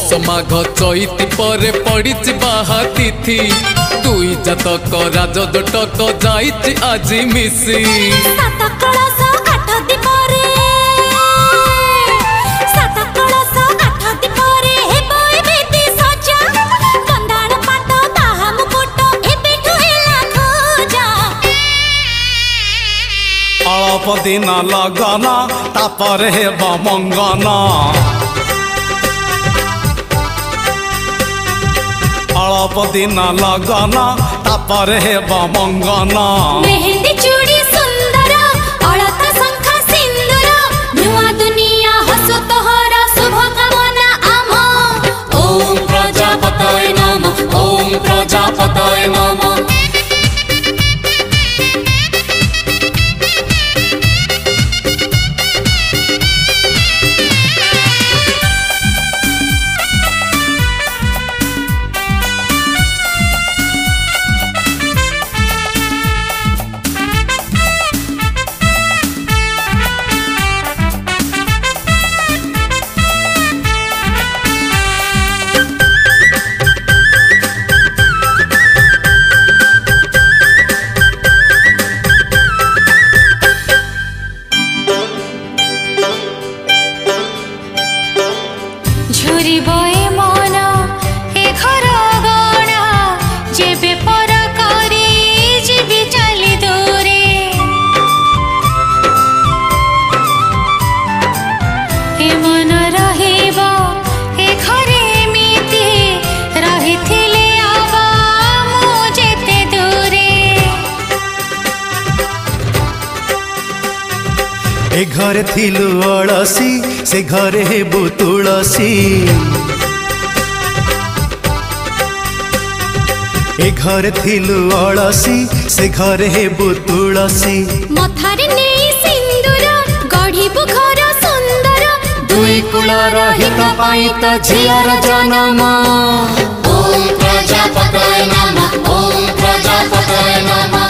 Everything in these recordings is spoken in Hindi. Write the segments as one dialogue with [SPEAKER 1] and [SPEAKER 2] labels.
[SPEAKER 1] पौष माघ चैती पर पड़ी बाहा तिथि दुई जातक राजदोटक जाइछि आज मिसी
[SPEAKER 2] अल्प दिन लगना तापर हेब मंगना अल्प दिन लगना तापर हेब मंगना
[SPEAKER 3] मेहंदी चूड़ी सुंदर अलता शंख सिंदूर नुआ दुनिया हसो तोहरा शुभ कामना आम ओम प्रजापतये नमः ओम प्रजापतये नमः झुरी बए मन ए घर गणा जेबे पर करी जीवी चली दूरे ए मन रहिब ए घरे एमिति रहिथिले आबा मु जेते दूरे
[SPEAKER 2] ए घर थिलु अलसी से घरे हेबु तुलसी ए घर थिलु अलसी से घरे हेबु तुलसी
[SPEAKER 3] मथारे नेई सिंदूर गढ़िबु घर सुंदर दुई कुलर हित पाई त झियर जन्म ओम प्रजापतये नमः ओम प्रजापतये नमः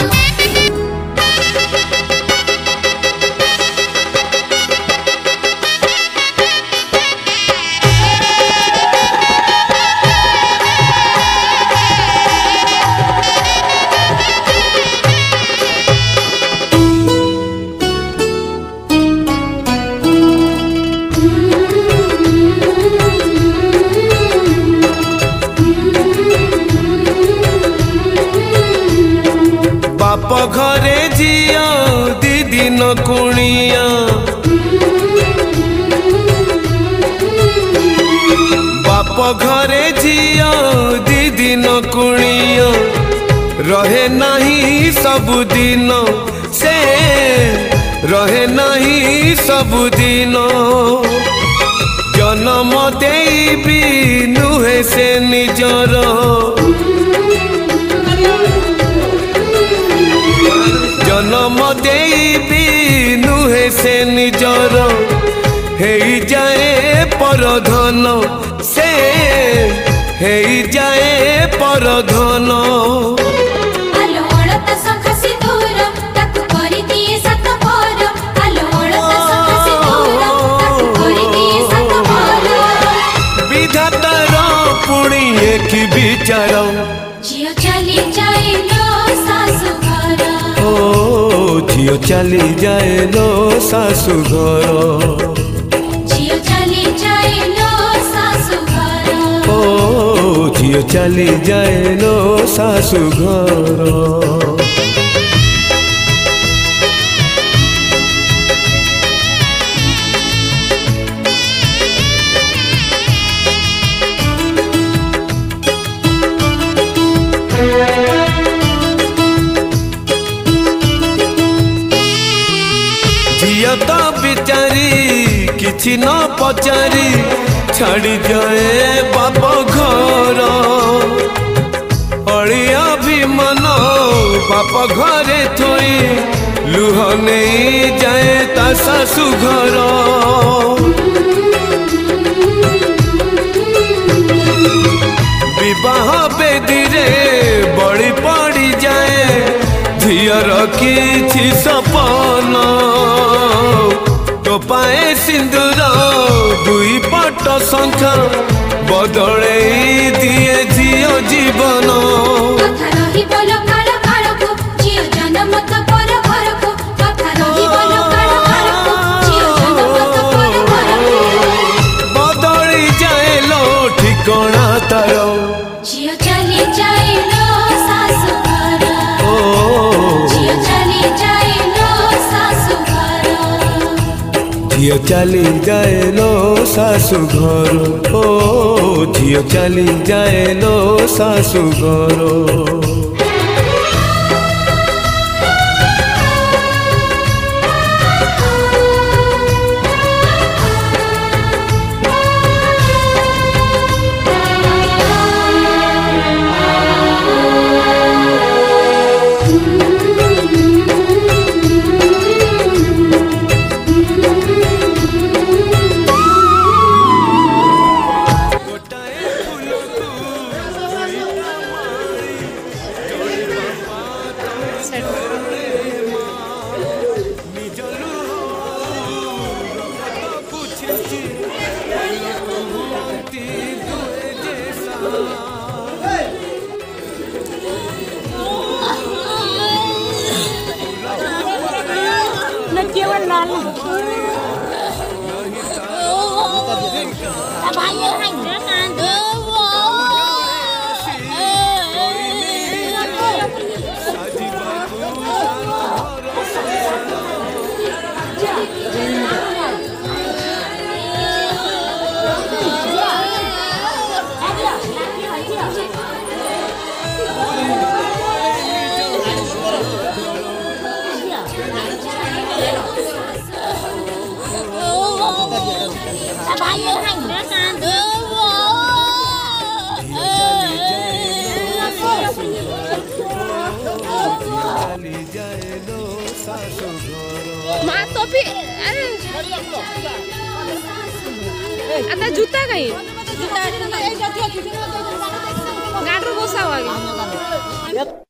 [SPEAKER 2] बाप घरे जिया दी दिन कुणिया बाप घरे जिया दी दिन कुणिया रहे नहीं सबुदिन से रहे नहीं सबुदिन जन्म देबी नुहे से निजर जन्म देबी नुहे से निजर हे जाए परधन से हे जाए परधन विधातार पुणी एक विचार
[SPEAKER 3] झियो चली जाए लो सासु घर
[SPEAKER 2] ओ झियो चली जाए लो सासु घर
[SPEAKER 3] झियो चली जाए लो सासु घर
[SPEAKER 2] ओ झियो चली जाए लो सासु घर झिया तो बिचारी किछि न पचारी छाड़ी जाए बाप घर अड़िया भी मन बाप घरे थोई लुह नहीं जाए ता सासु घर विवाह बेदी रे बड़ी पड़ी जाए झियर किछि सपन तो पाए सिंदूर दुई पट शंख बदलई दिए झियो जीवन बदली जाए लो ठिकाना तार
[SPEAKER 3] झियो चली जाए लो सासु घर झियो चली जाए लो सासु घर
[SPEAKER 2] झियो चली जाए लो सासु घर ओ झियो चली जाए लो सासु घर
[SPEAKER 4] आता जूता कहीं गाड़ी बसा